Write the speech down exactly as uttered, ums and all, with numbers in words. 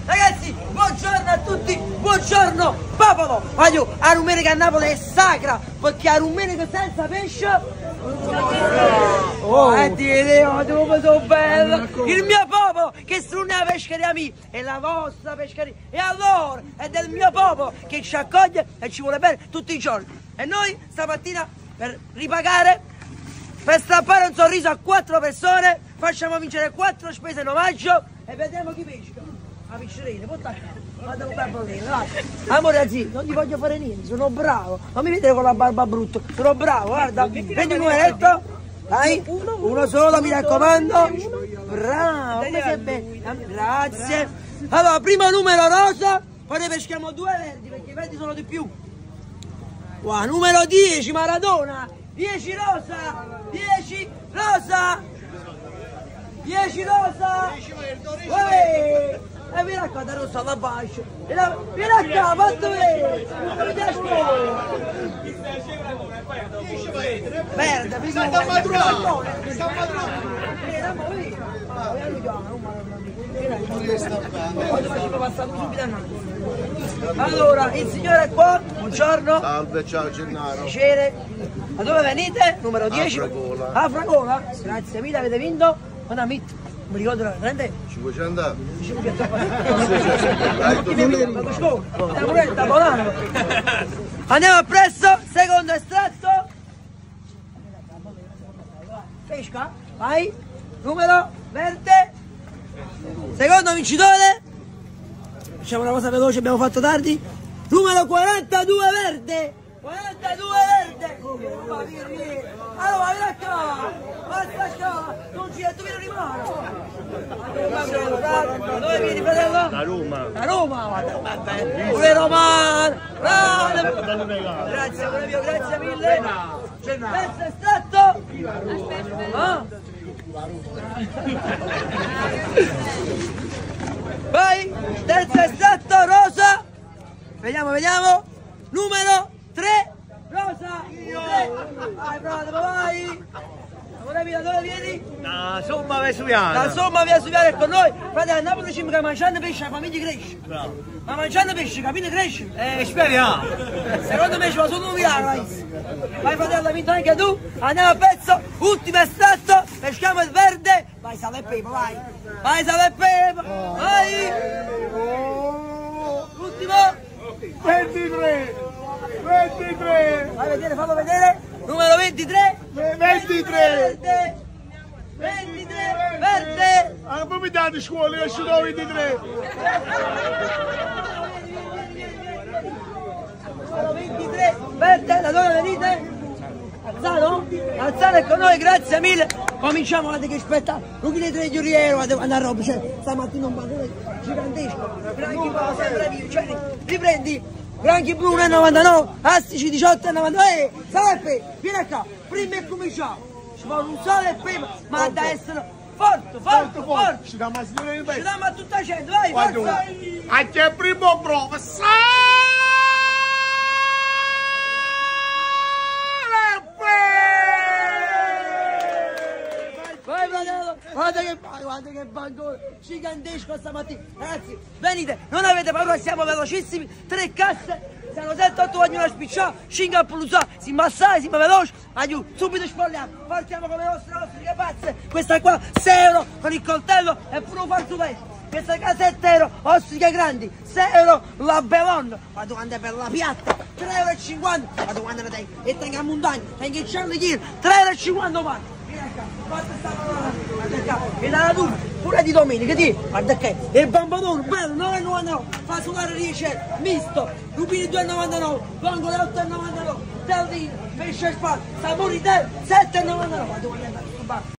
Ragazzi, buongiorno a tutti, buongiorno popolo. Voglio, la domenica a Napoli è sacra, perché la domenica senza pesce... Oh, e ti vedevo, come sono bella! Il mio popolo che strune la pescheria mia, è la vostra pescheria, e allora è del mio popolo che ci accoglie e ci vuole bene tutti i giorni. E noi stamattina, per ripagare, per strappare un sorriso a quattro persone, facciamo vincere quattro spese in omaggio e vediamo chi pesca. La piscerina, porta a casa. Guarda un bel bollino, dai. Amore zio, non ti voglio fare niente, sono bravo. Non mi vedete con la barba brutta, sono bravo, guarda. Prendi un numeretto, dai, uno solo, mi raccomando. Bravo, come sei bello. Grazie. Allora, primo numero rosa, poi ne peschiamo due verdi, perché i verdi sono di più. Qua, numero dieci, Maradona. dieci rosa, dieci rosa. dieci rosa. Uè. E vieni qua, da rossa alla bacia. Vieni qua, fatto vedere. Merda, mi sta maturando. Sta allora, il signore è qua, buongiorno. Salve, ciao Gennaro. Piacere. Da dove venite? Numero dieci. A Fragola. A Fragola. Grazie mille, avete vinto. Una mit. Non mi ricordo la grande. cinquecento. Andiamo appresso, secondo estratto. Pesca, vai. Numero verde. Secondo vincitore. Facciamo una cosa veloce, abbiamo fatto tardi. Numero quarantadue verde. quarantadue verde. Allora, vieni qua. Basta qua. Non ci tu vieni rimane. Dove vieni, fratello? Da Roma. Da Roma, guarda, pure romano. Grazie, amore mio, grazie mille. Questo è stato. Ah? Vai, terzo estratto, rosa. Vediamo, vediamo. Numero tre, rosa. Vai, frate, vai. Amore mio, dove vieni? Da Somma Vesuviana. Da Somma Vesuviana è con noi. Frate, a Napoli ci che mangiando pesce la famiglia cresce. Bravo. Ma mangiando pesce, capite, cresce? Eh, speriamo. Secondo me ci va solo un milano, vai. Vai fratello, hai vinto anche tu. Andiamo a pezzo, ultimo estratto, peschiamo il verde. Vai sale e pepe, vai. Vai sale e pepe, vai. Ultimo. ventitré. ventitré. Vai a vedere, fallo vedere. Numero ventitré. ventitré. Verde. ventitré, verde. Ah, poi mi date scuola, io sono ventitré. ventitré, verde, da dove venite? Alzano? Alzano è con noi, grazie mille. Cominciamo, guardate che spettacolo. Non vi tre giurieri, guardate quanta roba c'è. Stamattina un balcone gigantesco. Granchi blu, sempre vivo, cioè, riprendi. Granchi blu uno e novantanove, astici diciotto e novantanove. Ehi, Salve, vieni qua. Prima è cominciato. Ci vuole un sole e prima, ma da essere forte, forte, forte. Ci diamo a signore di Ci diamo a tutta gente, vai, Guarda, forza. anche il primo professore. Vai fratello, guarda che guarda che bancone gigantesco stamattina. Ragazzi, venite, non avete paura, siamo velocissimi, tre casse, siamo sette otto ogni una spicciata, cinque a puluzà, si massai, si va veloce, aiuto, subito spogliamo, partiamo con le nostre ostriche pazze, questa qua sei euro con il coltello e pure un fazzoletto. Questa qua sette euro, ostriche grandi, sei euro la bellonna, guarda quando è per la piatta, tre euro e cinquanta, guarda quando ne tengo, e tengo a montagna, tengo il cento chili, tre euro e cinquanta guarda. E dalla tu, pure di domenica, ti, guarda che il bambadone bello, nove e novantanove, fa solare riesce, misto, rubini due e novantanove, vongole otto e novantanove, taldino, pesce e spalla, sapori te, sette e novantanove,